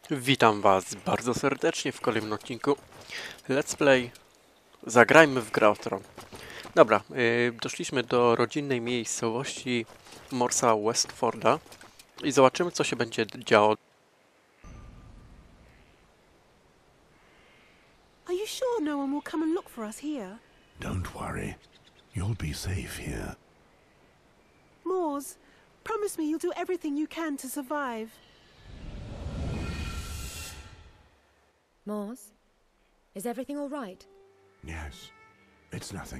Witam Was bardzo serdecznie w kolejnym odcinku Let's Play Zagrajmy w grę o Tron. Dobra, doszliśmy do rodzinnej miejscowości Morsa Westforda i zobaczymy, co się będzie działo. Are you sure no one will come and look for us here? Don't worry. You'll be safe here. Moors, promise me you'll do everything you can to survive. Mars? Is everything all right? Yes. It's nothing.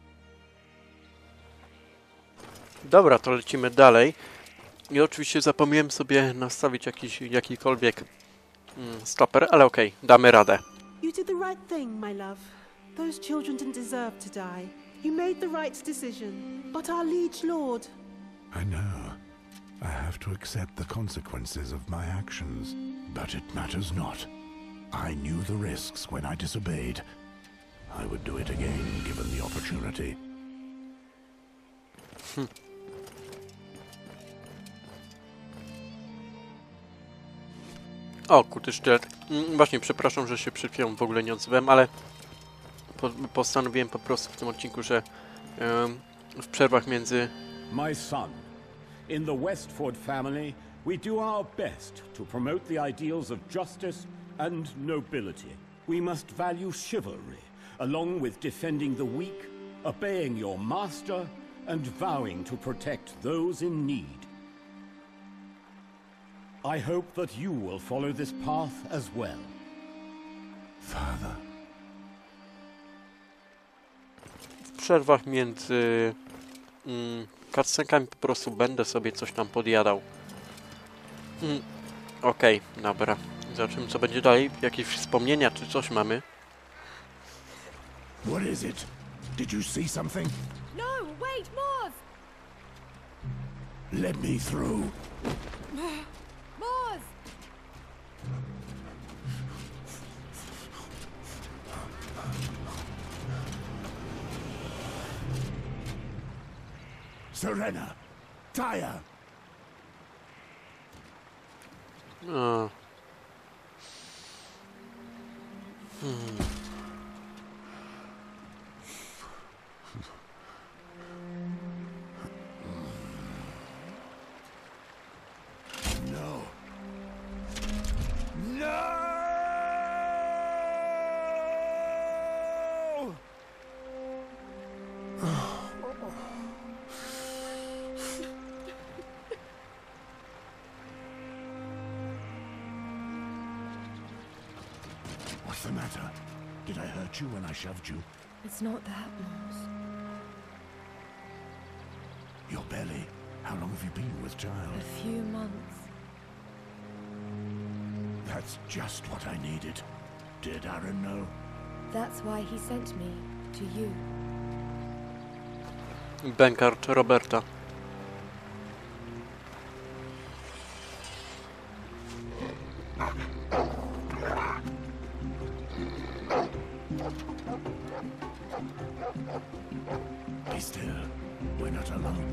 Dobra, to lecimy dalej. I oczywiście zapomniałem sobie nastawić jakikolwiek stoper, ale okej, damy radę. You did the right thing, my love. Those children didn't deserve to die. You made the right decision. But our liege lord... I know. I have to accept the consequences of my actions. But it matters not. I knew the risks when I disobeyed. I would do it again, given the opportunity. O, kuty sztylet. Właśnie, przepraszam, że się przed chwilą w ogóle nie odzywałem, ale postanowiłem po prostu w tym odcinku, że w przerwach między... My son, in the Westford family, we do our best to promote the ideals of justice and nobility. We must value chivalry, along with defending the weak, obeying your master, and vowing to protect those in need. I hope that you will follow this path as well. Father. W przerwach między cutscenkami po prostu będę sobie coś tam podjadał. Okej, dobra. Zobaczymy, co będzie dalej. Jakieś wspomnienia czy coś mamy? What is it? Did you see something? No, wait, Mars! Let me through. Mars! Serena. Tyre. O. No. No! What's the matter? Did I hurt you when I shoved you? It's not that, Mars. Your belly. How long have you been with child? A few months. That's just what I needed. Did Aaron know? That's why he sent me to you. Bankart Roberta. Be still. We're not alone.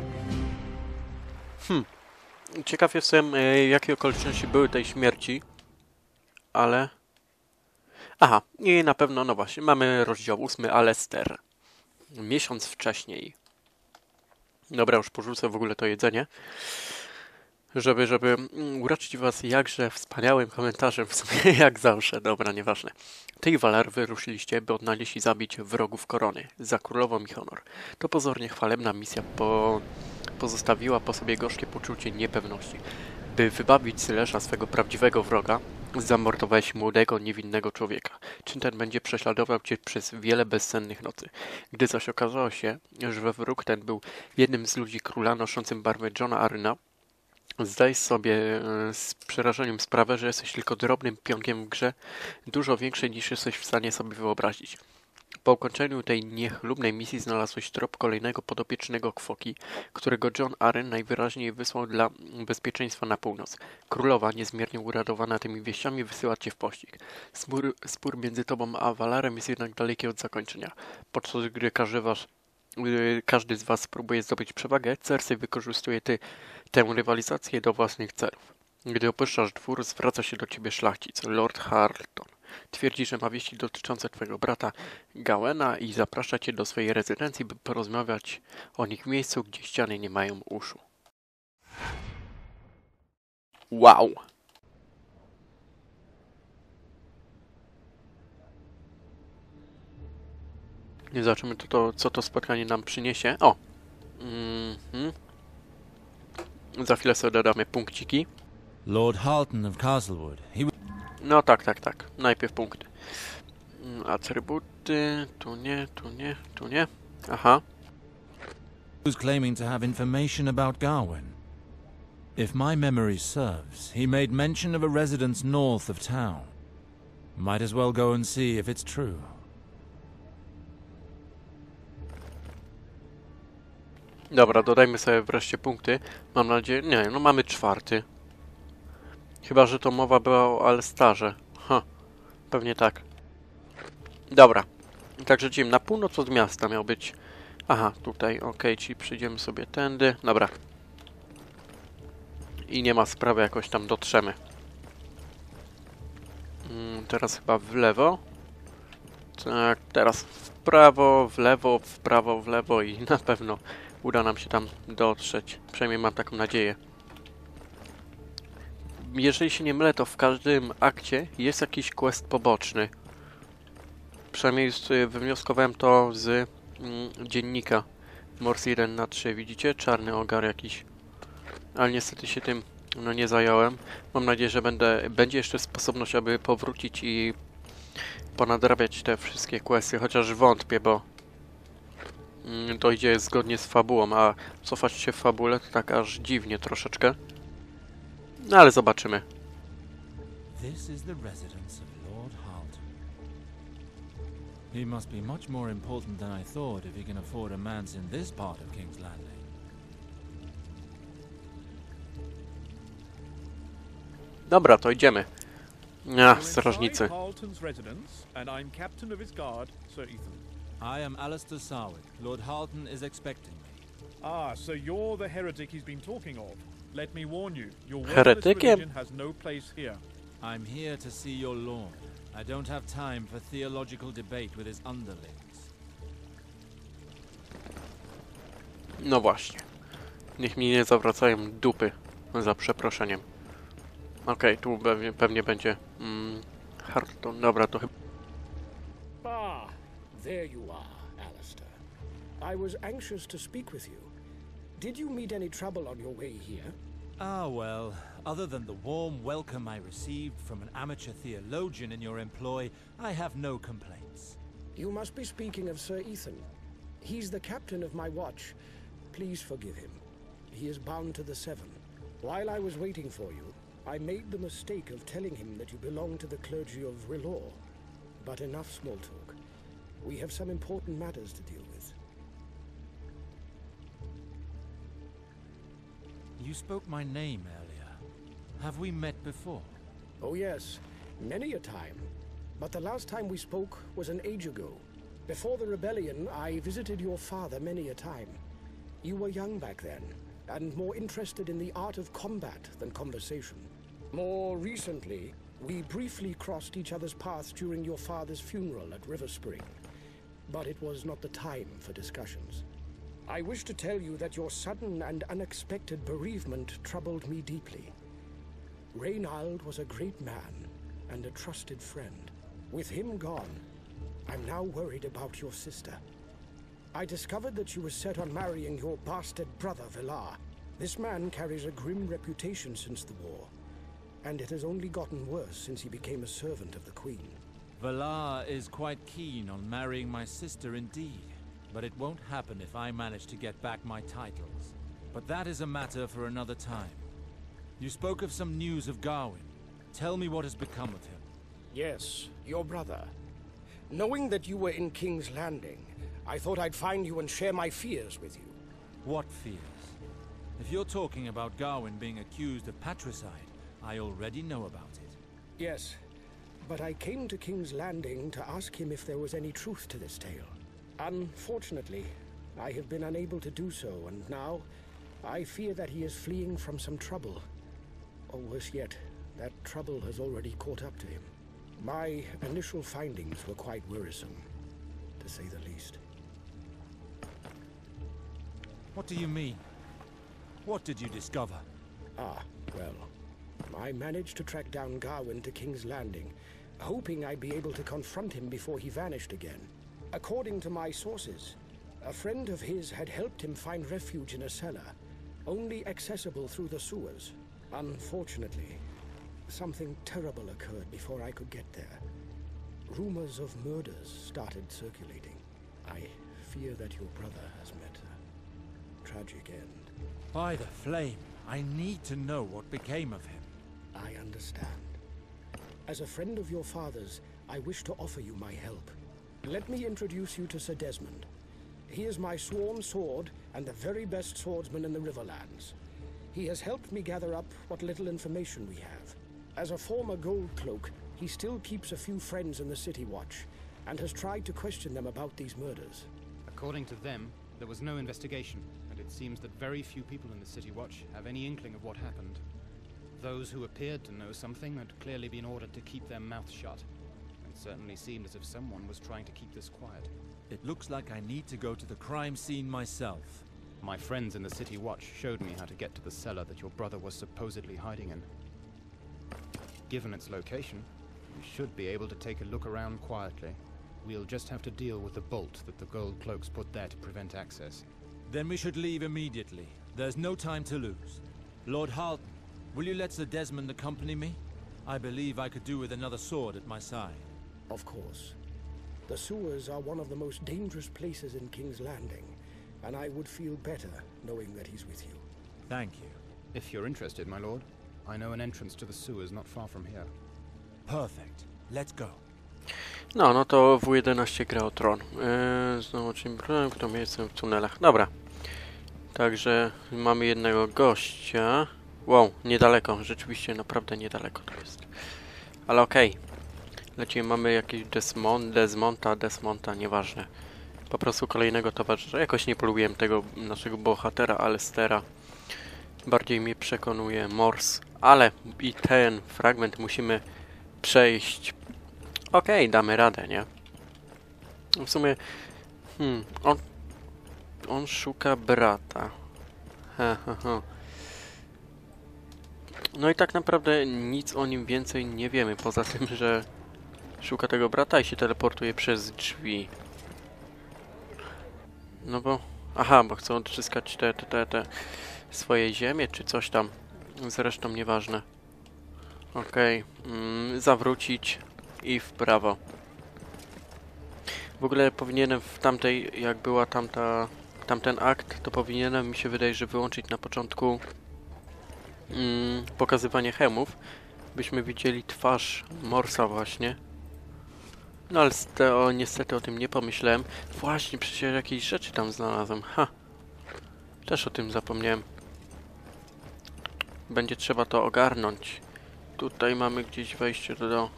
Ciekaw jestem, jakie okoliczności były tej śmierci, ale... Aha, i na pewno, no właśnie, mamy rozdział 8, Alester. Miesiąc wcześniej. Dobra, już porzucę w ogóle to jedzenie, żeby uraczyć was jakże wspaniałym komentarzem, w sumie jak zawsze. Dobra, nieważne. Ty i Valar wyruszyliście, by odnaleźć i zabić wrogów korony, za królową i honor. To pozornie chwalebna misja pozostawiła po sobie gorzkie poczucie niepewności. By wybawić Syleża, swego prawdziwego wroga, zamordowałeś młodego, niewinnego człowieka. Czyn ten będzie prześladował cię przez wiele bezsennych nocy. Gdy zaś okazało się, że wróg ten był jednym z ludzi króla noszącym barwę Jona Aryna, zdaj sobie z przerażeniem sprawę, że jesteś tylko drobnym pionkiem w grze, dużo większej niż jesteś w stanie sobie wyobrazić. Po ukończeniu tej niechlubnej misji znalazłeś trop kolejnego podopiecznego Kwoki, którego Jon Arryn najwyraźniej wysłał dla bezpieczeństwa na północ. Królowa, niezmiernie uradowana tymi wieściami, wysyła cię w pościg. Spór między tobą a Valarem jest jednak daleki od zakończenia. Podczas gdy każdy z was próbuje zdobyć przewagę, Cersei wykorzystuje tę rywalizację do własnych celów. Gdy opuszczasz dwór, zwraca się do ciebie szlachcic, Lord Harleton. Twierdzi, że ma wieści dotyczące twojego brata Gawena i zaprasza cię do swojej rezydencji, by porozmawiać o nich w miejscu, gdzie ściany nie mają uszu. Wow! Nie zobaczymy, co to spotkanie nam przyniesie. O! Za chwilę sobie dodamy punkciki. Lord Halton of Castlewood. No tak. Najpierw punkty. Atrybuty. Tu nie. Aha. was claiming to have information about Gawain. If my memory serves, he made mention of a residence north of town. Might as well go and see if it's true. Dobra, dodajmy sobie wreszcie punkty. Mam nadzieję... Nie, no mamy 4. Chyba, że to mowa była o Alstarze. Pewnie tak. Dobra. Także idziemy na północ od miasta. Miał być... Aha, tutaj, okej, czyli przyjdziemy sobie tędy. Dobra. I nie ma sprawy, jakoś tam dotrzemy. Teraz chyba w lewo. Tak, teraz w prawo, w lewo i na pewno uda nam się tam dotrzeć. Przynajmniej mam taką nadzieję. Jeżeli się nie mylę, to w każdym akcie jest jakiś quest poboczny. Przynajmniej wywnioskowałem to z dziennika Morsiren na 3. Widzicie? Czarny ogar jakiś. Ale niestety się tym nie zająłem. Mam nadzieję, że będzie jeszcze sposobność, aby powrócić i ponadrabiać te wszystkie questy, chociaż wątpię, bo to idzie zgodnie z fabułą, a cofać się w fabule to tak aż dziwnie troszeczkę. No ale zobaczymy. This is the residence of Lord Halton. He must be much more important than I thought if he can afford a manse in this part of King's Landing. Dobra, to idziemy. Strażnicy. Halton's residence, and I'm captain of his guard, Sir Ethan. I am Alistair Sarwick. Lord Halton is expecting me. Ah, so you're the heretic he's been talking of. Let me warn you, your worthless Heretykiem? religion has no place here. I'm here to see your lord. I don't have time for theological debate with his underlings. No właśnie. Niech mi nie zawracają dupy, za przeproszeniem. Okej, tu pewnie będzie Harleton. Dobra, to chyba... Ah, there you are, Alistair. I was anxious to speak with you. Did you meet any trouble on your way here? Ah, well, other than the warm welcome I received from an amateur theologian in your employ, I have no complaints. You must be speaking of Sir Ethan. He's the captain of my watch. Please forgive him. He is bound to the Seven. While I was waiting for you, I made the mistake of telling him that you belong to the clergy of R'hllor. But enough small talk. We have some important matters to deal with. You spoke my name earlier. Have we met before? Oh yes, many a time. But the last time we spoke was an age ago. Before the rebellion, I visited your father many a time. You were young back then, and more interested in the art of combat than conversation. More recently, we briefly crossed each other's paths during your father's funeral at River Spring. But it was not the time for discussions. I wish to tell you that your sudden and unexpected bereavement troubled me deeply. Reynald was a great man and a trusted friend. With him gone, I'm now worried about your sister. I discovered that she was set on marrying your bastard brother, Villar. This man carries a grim reputation since the war, and it has only gotten worse since he became a servant of the Queen. Villar is quite keen on marrying my sister indeed, but it won't happen if I manage to get back my titles. But that is a matter for another time. You spoke of some news of Gawain. Tell me what has become of him. Yes, your brother. Knowing that you were in King's Landing, I thought I'd find you and share my fears with you. What fears? If you're talking about Gawain being accused of patricide, I already know about it. Yes, but I came to King's Landing to ask him if there was any truth to this tale. Unfortunately, I have been unable to do so, and now I fear that he is fleeing from some trouble. Or worse yet, that trouble has already caught up to him. My initial findings were quite worrisome, to say the least. What do you mean? What did you discover? Ah, well, I managed to track down Gawain to King's Landing, hoping I'd be able to confront him before he vanished again. According to my sources, a friend of his had helped him find refuge in a cellar, only accessible through the sewers. Unfortunately, something terrible occurred before I could get there. Rumors of murders started circulating. I fear that your brother has met a tragic end. By the flame, I need to know what became of him. I understand. As a friend of your father's, I wish to offer you my help. Let me introduce you to Sir Desmond. He is my sworn sword and the very best swordsman in the Riverlands. He has helped me gather up what little information we have. As a former gold cloak, he still keeps a few friends in the City Watch, and has tried to question them about these murders. According to them, there was no investigation, and it seems that very few people in the City Watch have any inkling of what happened. Those who appeared to know something had clearly been ordered to keep their mouths shut. It certainly seemed as if someone was trying to keep this quiet. It looks like I need to go to the crime scene myself. My friends in the City Watch showed me how to get to the cellar that your brother was supposedly hiding in. Given its location, we should be able to take a look around quietly. We'll just have to deal with the bolt that the gold cloaks put there to prevent access. Then we should leave immediately. There's no time to lose. Lord Halton, will you let Sir Desmond accompany me? I believe I could do with another sword at my side. Of course. The sewers are one of the most dangerous places in King's Landing, and I would feel better knowing that he's with you. Thank you. If you're interested, my lord, I know an entrance to the sewers not far from here. Perfect. Let's go. No to W11 gra o tron. Znowu czym problem, kto miejsce w tunelach. Dobra. Także mamy jednego gościa. Wow, niedaleko. Rzeczywiście naprawdę niedaleko to jest. Ale okej. Lecimy, mamy jakieś Desmonta, nieważne. Po prostu kolejnego towarzysza. Jakoś nie polubiłem tego naszego bohatera, Alestera. Bardziej mnie przekonuje Mors. Ale i ten fragment musimy przejść. Okej, damy radę, nie? W sumie... On szuka brata. No i tak naprawdę nic o nim więcej nie wiemy, poza tym, że szuka tego brata i się teleportuje przez drzwi. No bo... Aha, bo chcą odzyskać te swoje ziemie, czy coś tam. Zresztą nieważne. Okej. Zawrócić i w prawo. W ogóle powinienem w tamtej, jak była tamten akt, to powinienem, mi się wydaje, że wyłączyć na początku pokazywanie hełmów, byśmy widzieli twarz Morsa właśnie. No ale niestety o tym nie pomyślałem. Właśnie, przecież jakieś rzeczy tam znalazłem. Też o tym zapomniałem. Będzie trzeba to ogarnąć. Tutaj mamy gdzieś wejście do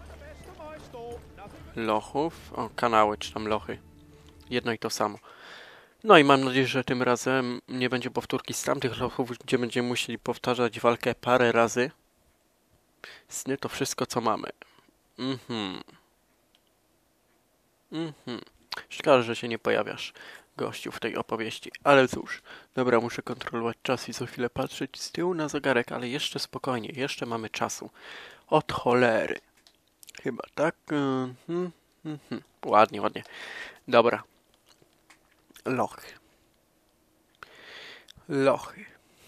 lochów. O, kanały, czy tam lochy. Jedno i to samo. No i mam nadzieję, że tym razem nie będzie powtórki z tamtych lochów, gdzie będziemy musieli powtarzać walkę parę razy. Sny to wszystko, co mamy. Szkoda, że się nie pojawiasz, gościu, w tej opowieści. Ale cóż, dobra, muszę kontrolować czas i co chwilę patrzeć z tyłu na zegarek, ale jeszcze spokojnie, jeszcze mamy czasu. Od cholery. Chyba tak. Ładnie, ładnie. Dobra. Lochy.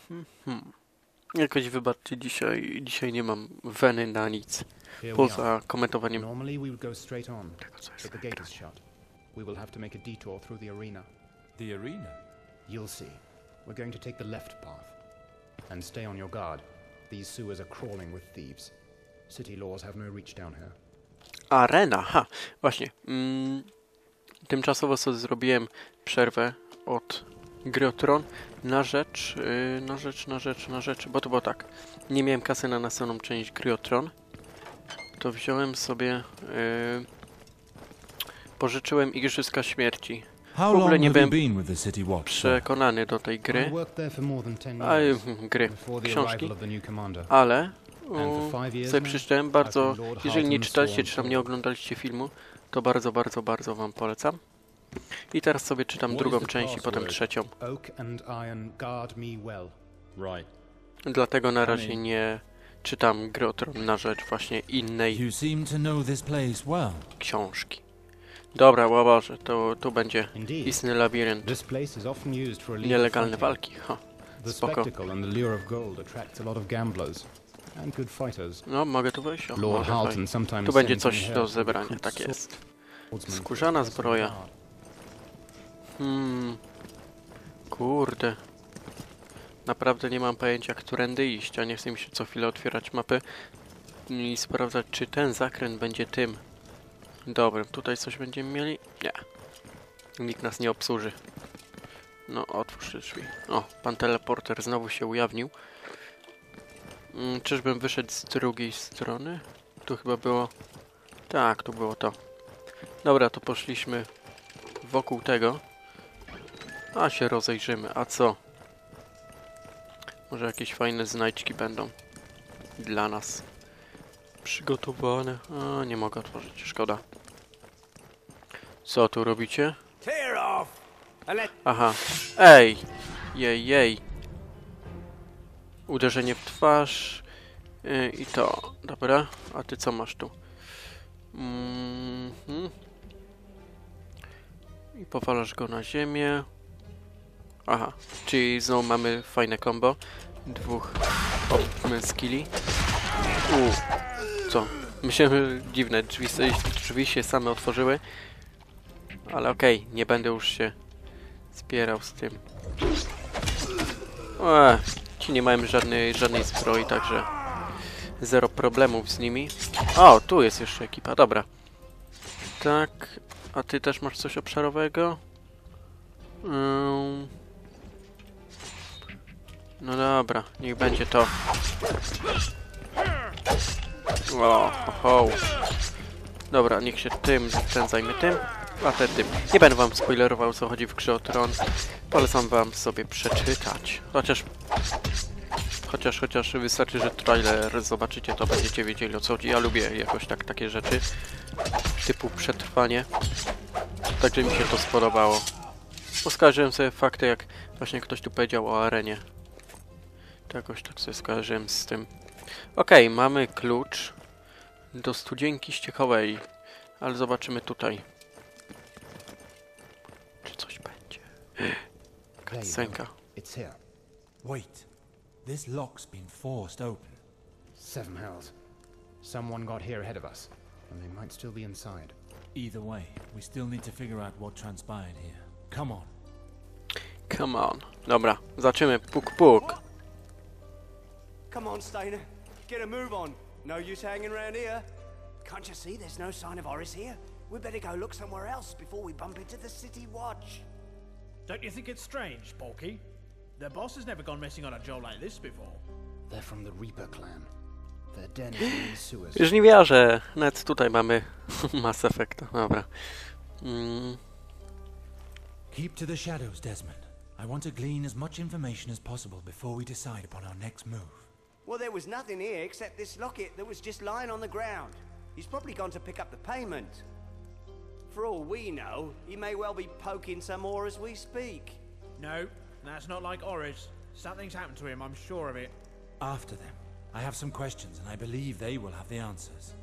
Jakoś wybaczcie, dzisiaj nie mam weny na nic. Poza komentowaniem Normally we would go straight on, tego, co jest but the gate is shut. We will have to make a detour through the arena. The arena? You'll see. We're going to take the left path. And stay on your guard. These sewers are crawling with thieves. City laws have no reach down here. Arena, właśnie. Tymczasowo sobie zrobiłem przerwę od gry o tron na rzecz, bo to było tak. Nie miałem kasy na następną część gry o tron. To wziąłem sobie, pożyczyłem Igrzyska Śmierci. W ogóle nie byłem przekonany do tej gry, książki, ale sobie przeczytałem. Bardzo, jeżeli nie czytaliście, czy tam nie oglądaliście filmu, to bardzo, bardzo, bardzo wam polecam. I teraz sobie czytam drugą część i potem trzecią. Dlatego na razie nie czytam Gry o Tron na rzecz właśnie innej książki. Dobra, łabarze, to będzie istny labirynt. Nielegalne walki, ha. Spoko. No, mogę tu wejść? O, może, tu będzie coś do zebrania, tak jest. Skórzana zbroja. Kurde. Naprawdę nie mam pojęcia, którędy iść, a nie chcę mi się co chwilę otwierać mapy i sprawdzać, czy ten zakręt będzie tym dobrym. Tutaj coś będziemy mieli? Nie. Nikt nas nie obsłuży. No, otwórz drzwi. O, pan teleporter znowu się ujawnił. Czyżbym wyszedł z drugiej strony? Tu chyba było... Tak, tu było to. Dobra, to poszliśmy wokół tego. A się rozejrzymy. A co? Może jakieś fajne znajdźki będą dla nas przygotowane. A, nie mogę otworzyć, szkoda. Co tu robicie? Aha. Ej! Jej. Uderzenie w twarz. I to. Dobra. A ty co masz tu? I powalasz go na ziemię. Aha. Czyli znowu mamy fajne combo. Dwóch skilli. Co? Myślałem, że dziwne. Drzwi się same otworzyły. Ale okej, nie będę już się spierał z tym. Ci nie mają żadnej zbroi, także zero problemów z nimi. O, tu jest jeszcze ekipa, dobra. Tak, a ty też masz coś obszarowego? No dobra, niech będzie to. Dobra, niech się ten zajmie tym, a ten tym. Nie będę wam spoilerował, o co chodzi w Grze o Tron. Polecam wam sobie przeczytać. Chociaż wystarczy, że trailer zobaczycie, to będziecie wiedzieli, o co chodzi. Ja lubię jakoś takie rzeczy typu przetrwanie. Także mi się to spodobało. Poskarżyłem sobie fakty, jak właśnie ktoś tu powiedział o arenie. To jakoś tak sobie skojarzyłem z tym. Okej, mamy klucz do studzienki ściekowej. Ale zobaczymy tutaj. Czy coś będzie? Cutscenka. Wait. This lock's been forced open. Seven hells. Someone got here ahead of us, and they might still be inside. Either way, we still need to figure out what transpired here. Come on. Come on. Dobra, zaczynamy. Puk, puk. Come on, Stainer. Get a move on. No use hanging around here. Can't you see there's no sign of Horus here? We better go look somewhere else before we bump into the City Watch. Don't you think it's strange, Porky? The boss has never gone missing on a job like this before. They're from the Reaper clan. Their den is in the sewers. Już nie wierzę. Nawet tutaj mamy Mass Effect. Dobra. Keep to the shadows, Desmond. I want to glean as much information as possible before we decide upon our next move. Well, there was nothing here except this locket that was just lying on the ground. He's probably gone to pick up the payment. For all we know, he may well be poking some more as we speak. No, that's not like Horus. Something's happened to him, I'm sure of it. After them, I have some questions, and I believe they will have the answers.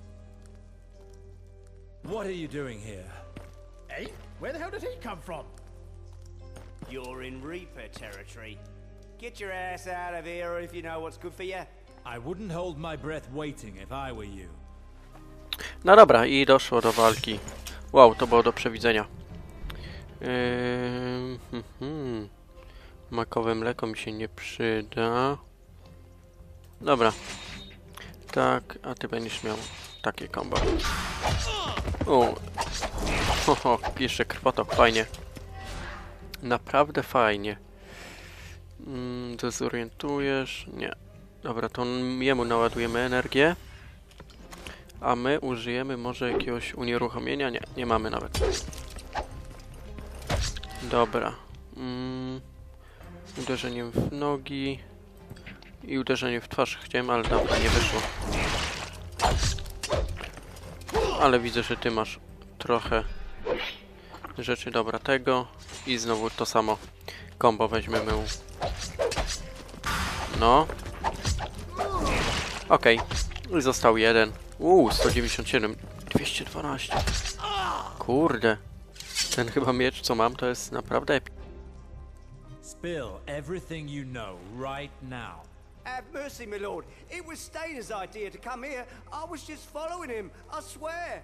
What are you doing here? Eh? Where the hell did he come from? You're in Reaper territory. Get your ass out of here if you know what's good for you. I wouldn't hold my breath waiting if I were you. No dobra, i doszło do walki. Wow, to było do przewidzenia. Makowe mleko mi się nie przyda. Dobra. Tak, a ty będziesz miał takie combo. Jeszcze krwotok, fajnie. Naprawdę fajnie. Dezorientujesz? Nie. Dobra, to jemu naładujemy energię. A my użyjemy może jakiegoś unieruchomienia? Nie, nie mamy nawet. Dobra. Uderzeniem w nogi. i uderzenie w twarz chciałem, ale dobra, nie wyszło. Ale widzę, że ty masz trochę rzeczy. Dobra, tego i znowu to samo combo weźmiemy. No. Okej. I został jeden. 197. 212. Kurde. Ten chyba miecz, co mam, to jest naprawdę epic. Spill everything you know right now. Have mercy, my lord. It was Stainer's idea to come here. I was just following him, I swear.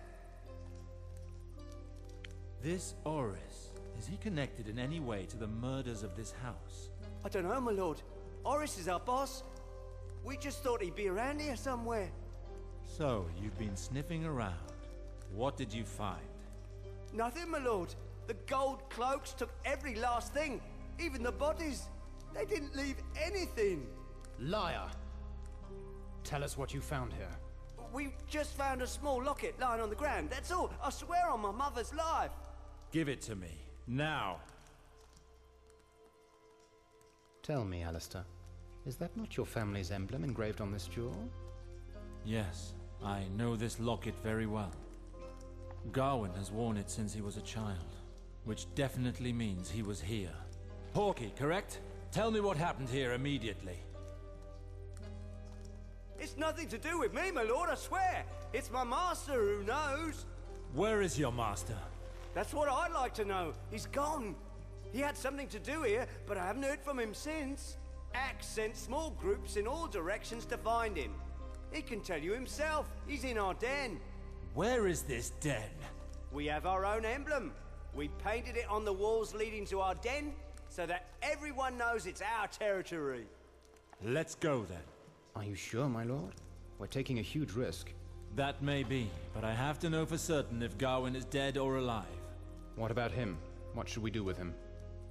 This Oris, is he connected in any way to the murders of this house? I don't know, my lord. Oris is our boss. We just thought he'd be around here somewhere. So, you've been sniffing around. What did you find? Nothing, my lord. The gold cloaks took every last thing. Even the bodies. They didn't leave anything. Liar! Tell us what you found here. We just found a small locket lying on the ground. That's all. I swear on my mother's life. Give it to me. Now. Tell me, Alistair, is that not your family's emblem engraved on this jewel? Yes, I know this locket very well. Gawain has worn it since he was a child, which definitely means he was here. Hawkeye, correct? Tell me what happened here immediately. It's nothing to do with me, my lord, I swear. It's my master who knows. Where is your master? That's what I'd like to know. He's gone. He had something to do here, but I haven't heard from him since. Axe sent small groups in all directions to find him. He can tell you himself. He's in our den. Where is this den? We have our own emblem. We painted it on the walls leading to our den, so that everyone knows it's our territory. Let's go then. Are you sure, my lord? We're taking a huge risk. That may be, but I have to know for certain if Gawain is dead or alive. What about him? What should we do with him?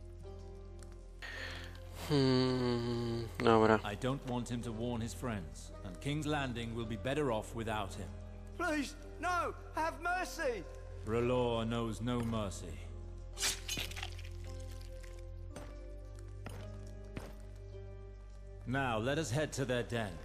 Dobra. I don't want him to warn his friends, and King's Landing will be better off without him. Please, no, have mercy. R'hllor knows no mercy. Now, let us head to their den.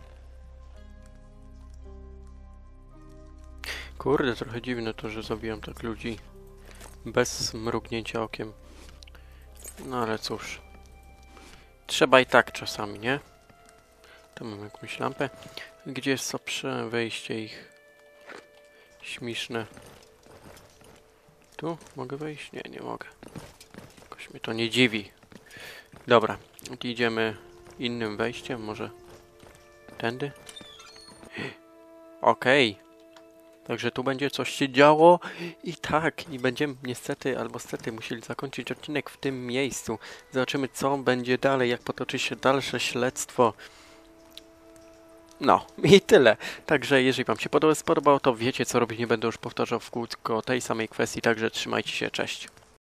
Kurde, trochę dziwne to, że zabijam tak ludzi bez mrugnięcia okiem. No ale cóż. Trzeba i tak czasami, nie? Tu mam jakąś lampę. Gdzie jest to wejście ich? Śmieszne. Tu? Mogę wejść? Nie, nie mogę. Jakoś mnie to nie dziwi. Dobra, idziemy innym wejściem, może tędy? Okej. Także tu będzie coś się działo i tak, i będziemy niestety albo stety musieli zakończyć odcinek w tym miejscu. Zobaczymy, co będzie dalej, jak potoczy się dalsze śledztwo. No i tyle. Także jeżeli wam się spodobało, to wiecie co robić, nie będę już powtarzał w kółko tej samej kwestii, także trzymajcie się, cześć.